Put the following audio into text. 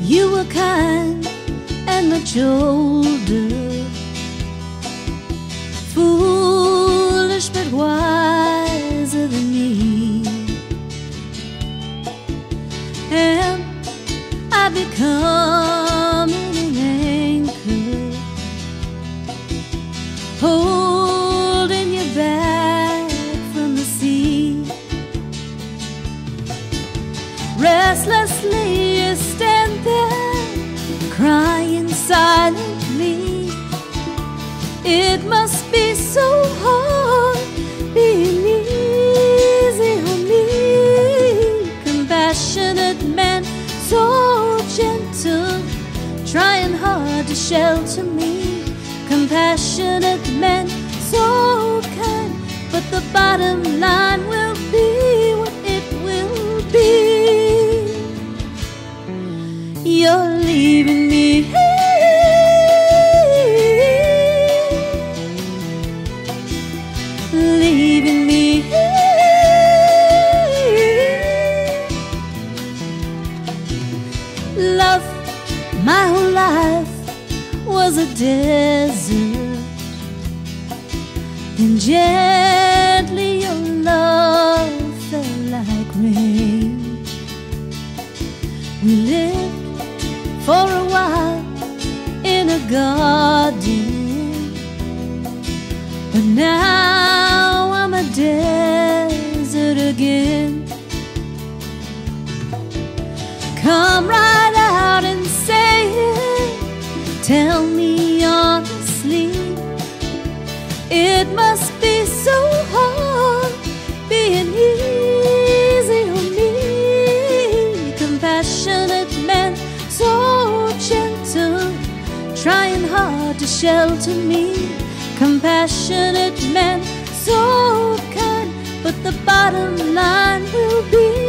You were kind and much older, foolish but wiser than me. And I become an anchor, holding you back from the sea. Restlessly you stand there, crying silently. It must be so hard being easy on me. Compassionate man, so gentle, trying hard to shelter me. Compassionate man, so kind, but the bottom line will be what it will be. You're leaving me here, leaving me here. Love, my whole life was a desert, then gently your love fell like rain. We lived for a while in a garden, but now I'm a desert again. Come right out and say it, tell me honestly. It must be so hard being easy on me. Compassionate man, so gentle, trying hard to shelter me. Compassionate man, so kind, but the bottom line will be